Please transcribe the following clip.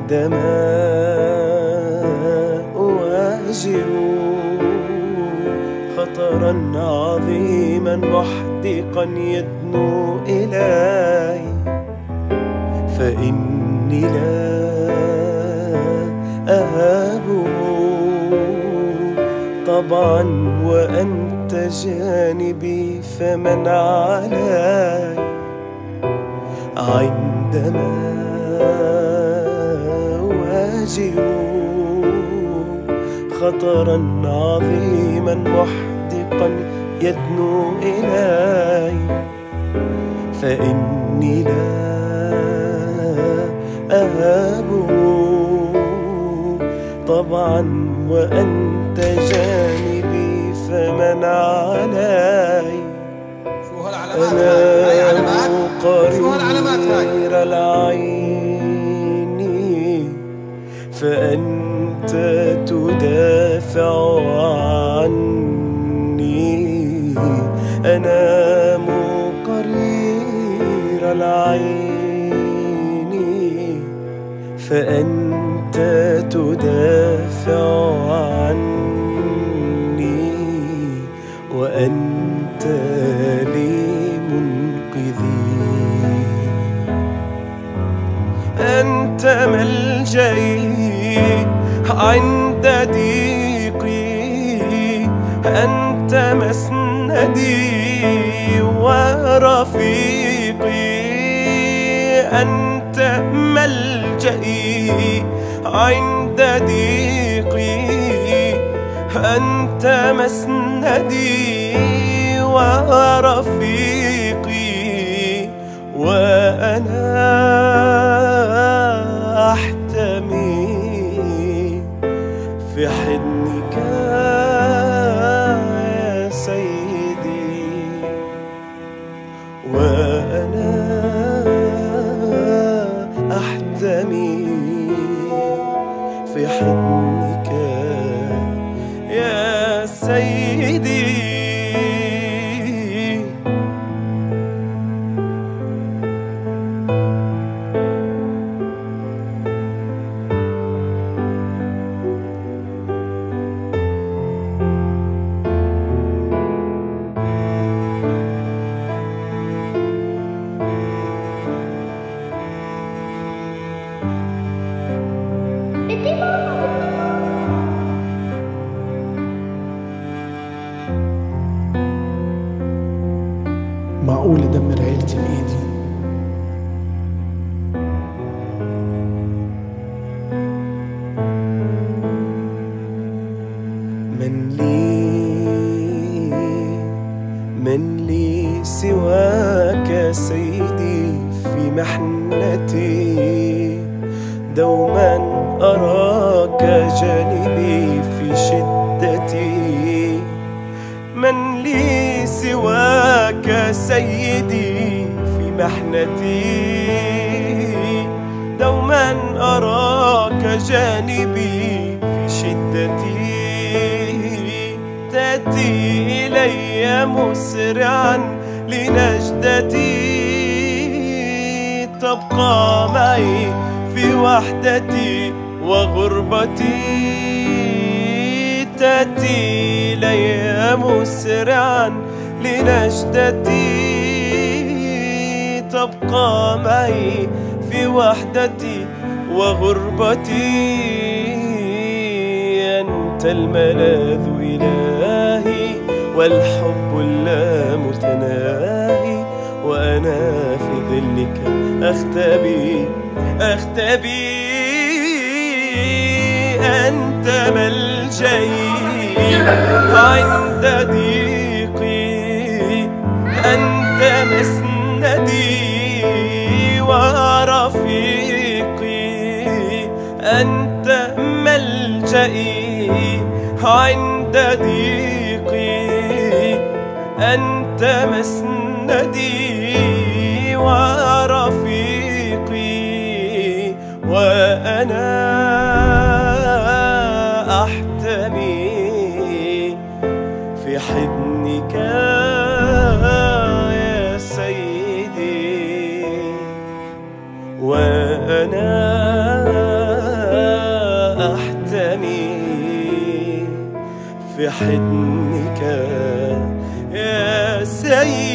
عندما أواجه خطرا عظيما محدقا يدنو إلي، فإني لا أهابه طبعا وأنت جانبي، فمن علي عندما أواجه خطرا عظيما محدقا يدنو إلي، فإني لا أهابه طبعا وأنت جانبي، فمن علي أنا قرير العين، فأنت تدافع عني. أنا قرير العين، فأنت تدافع عني، وأنت لي منقذي. أنت ملجئي عند ضيقي، أنت مسندي ورفيقي. أنت ملجئي عند ضيقي، أنت مسندي ورفيقي، وأنا أحتمي في حضنك يا سيدي، وأنا أحتمي في حضنك يا سيدي. معقول أدمر عيلتي بإيدي؟ من لي سواك سيدي في محنتي، دوما أراك جانبي في شدتي. من لي سواك سيدي في محنتي، دوما أراك جانبي في شدتي. تأتي إلي مسرعا لنجدتي، تبقى معي في وحدتي وغربتي. تأتي إلي مسرعا لنجدتي، تبقى معي في وحدتي وغربتي. أنت الملاذ إلهي والحب اللامتناهي، وأنا في ظلك أختبي. أنت ملجئي عند ضيقي، أنت مسندي ورفيقي. أنت ملجئي عند ضيقي، أنت مسندي ورفيقي، وأنا أحتمي في حضنك يا سيدي، وأنا في حضنك يا سيدي.